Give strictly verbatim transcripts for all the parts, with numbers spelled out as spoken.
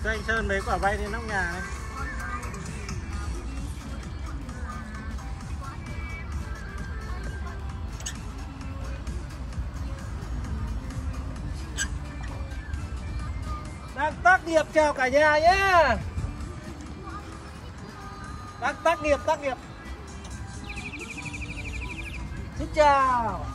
Cho anh Sơn mấy quả bay lên nóc nhà này. Đang tác nghiệp chào cả nhà nhé. Đang tác nghiệp tác nghiệp. Xin chào.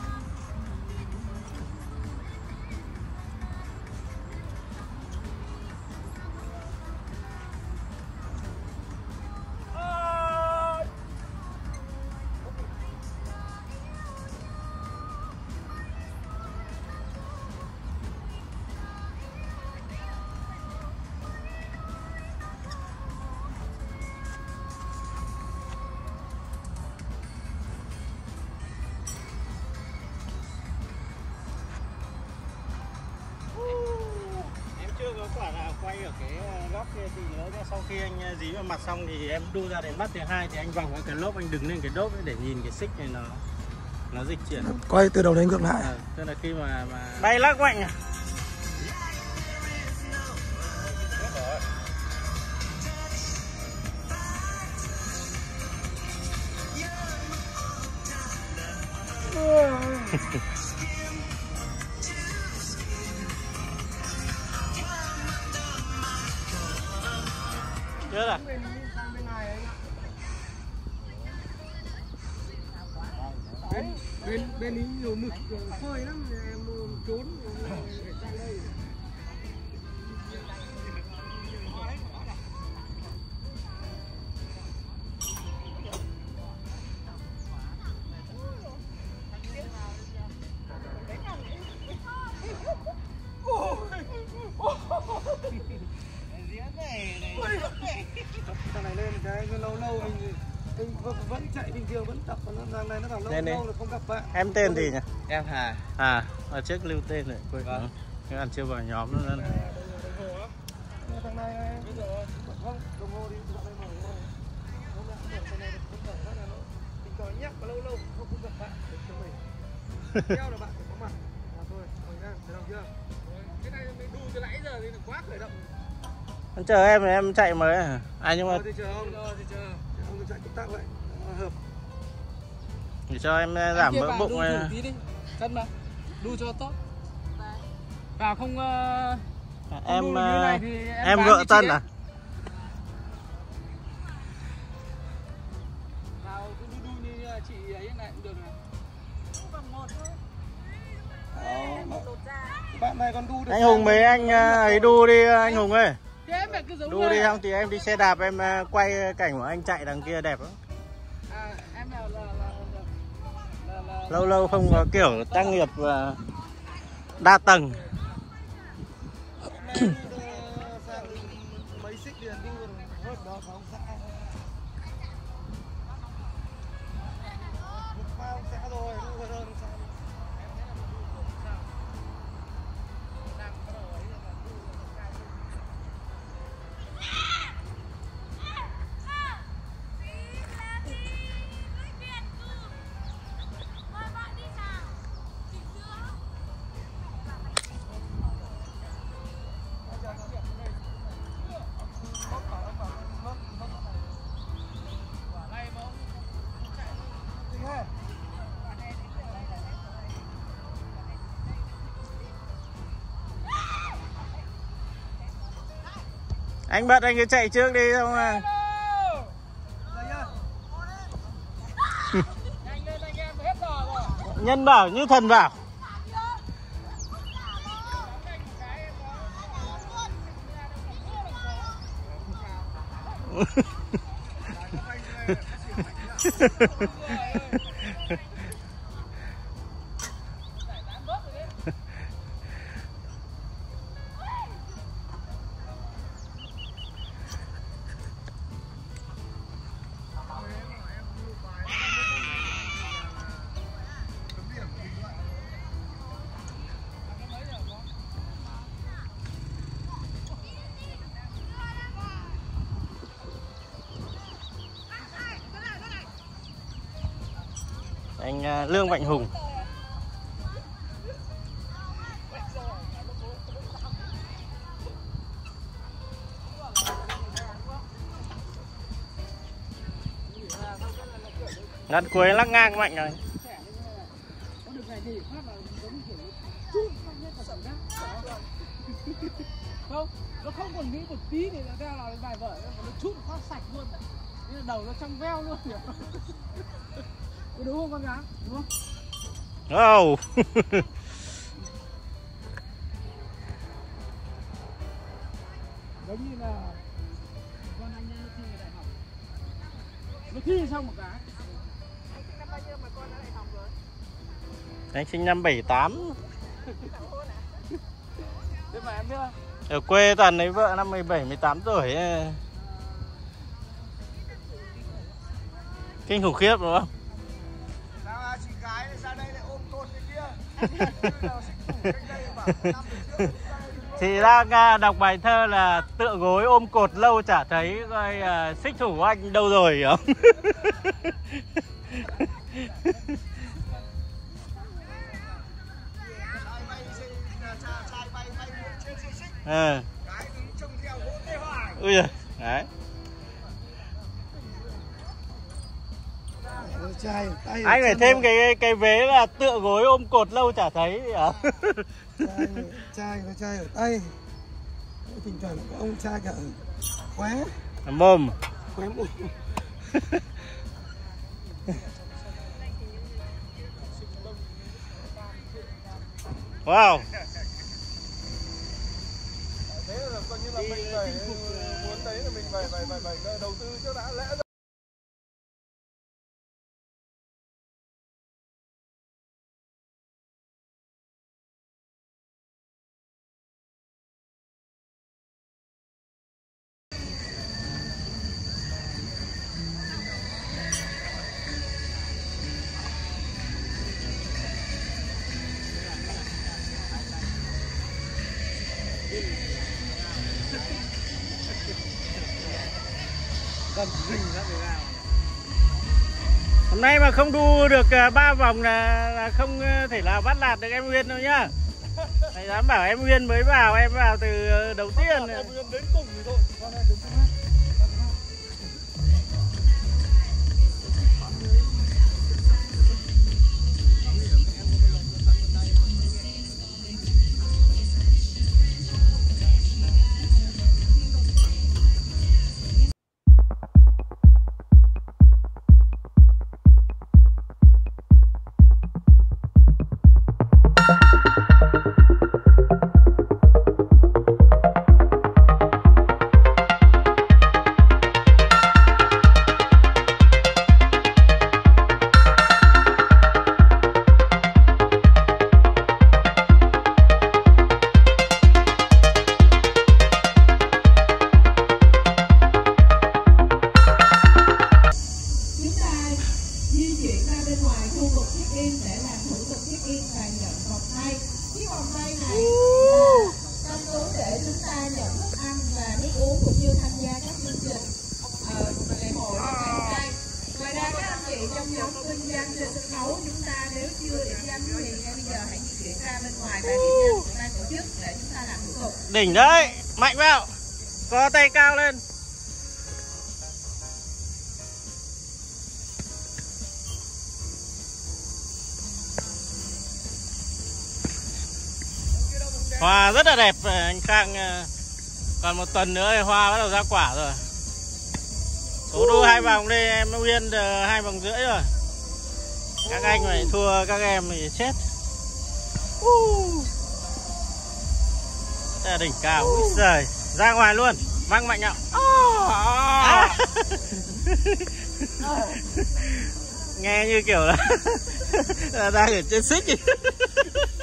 Có quả nào quay ở cái góc kia thì nữa, sau khi anh dí vào mặt xong thì em đu ra đến bắt thứ hai thì anh vòng cái lốp, anh đứng lên cái đốp để nhìn cái xích này nó nó dịch chuyển. Quay từ đầu đến ngược lại. À, tức là khi mà mà bay lắc mạnh à. Chưa à? Bên bên bên ý nhiều mực phơi lắm, em trốn để sang đây. Thằng này lên cái lâu lâu mình mình vẫn chạy bình thường, vẫn tập, còn thằng này nó bảo lâu Nên lâu là không gặp bạn. Em tên gì nhỉ? Em Hà. À, ở trước lưu tên rồi. Quên Vâng. Cái ăn chưa vào nhóm nữa. Nữa. Thằng này không đồng hồ đi dạo đây mở rồi. Hôm nay mở cái này không mở phát là nó mình còn nhắc mà lâu lâu không không gặp bạn để cho mình. Theo là bạn phải có mặt. À thôi, rồi ra, thấy đâu chưa? Cái này mình đu từ nãy giờ thì nó quá khởi động. Anh chờ em thì em chạy mới à? À nhưng mà Ờ, thì chờ ông, rồi thì chờ. Ông chạy công tác vậy. Hợp. để cho em giảm mỡ bụng đu này. tí đi. Cân mà. Đu cho tốt. Vào không uh, À, em đu như này thì em, em bán gỡ thì tân chị à? Vào cứ đu đu như chị ấy này cũng được này. Bạn này còn đu được. Anh Hùng mấy anh ấy đu đi anh Hùng ơi. Thế em phải cứ giống Đu đi không thì em đi xe đạp em quay cảnh của anh chạy đằng kia đẹp lắm. À, em là, là, là, là, là, Lâu lâu không có kiểu tác nghiệp và đa tầng. Mấy xích liền đu hết đó không xã. Một bao xã rồi, đu hơn xã. Anh bật anh cứ chạy trước đi không à. Nhân bảo như thần bảo. Anh Lương Mạnh Hùng. Ngắt cuối lắc ngang mạnh rồi. Có được này thì phát là giống kiểu chút không nhất là cảm giác. Không, nó không còn nghĩ một tí thì nó ra là bài vở nó chút phát sạch luôn. Nên là đầu nó trong veo luôn. Đúng không con gái? Đúng không? Oh. Giống như là con anh nó thi đại học. Nó thi xong một cái. Năm bao nhiêu mà con đã đại học rồi? Anh sinh năm bảy tám. Thế mà em biết không? Ở quê toàn lấy vợ năm mười bảy, mười tám tuổi. Kinh khủng khiếp đúng không? Sao chị gái ra đây lại ôm cột cái kia. Chị đang đọc bài thơ là tựa gối ôm cột lâu chả thấy coi uh, xích thủ anh đâu rồi hiểu không? À. Ui giời, đấy. Trai, anh phải thêm cái cái vế là tựa gối ôm cột lâu chả thấy hả? Trai, trai có trai ở tay. Thỉnh thoảng có ông trai cả ở khóe. Mồm. Khóe mồm. Wow. Thế là coi như là mình phải muốn thấy là mình phải phải phải phải đầu tư cho đã lẽ. Hôm nay mà không đu được ba vòng là, là không thể nào bắt lạt được em Nguyên đâu nhá. Thầy dám bảo em Nguyên mới vào, em vào từ đầu tiên. Em Nguyên đến cùng thì thôi. Con em đứng trước mắt. Đỉnh đấy, mạnh vào, co tay cao lên. Hoa rất là đẹp, anh Khang. Còn một tuần nữa thì hoa bắt đầu ra quả rồi. Cố đu hai vòng đi, em Nguyên hai vòng rưỡi rồi. Các anh phải thua các em thì chết. Uh. Rất là đỉnh cao, úi giời. Ra ngoài luôn, văng mạnh nhậu. À. Nghe như kiểu là, là đang ở trên xích.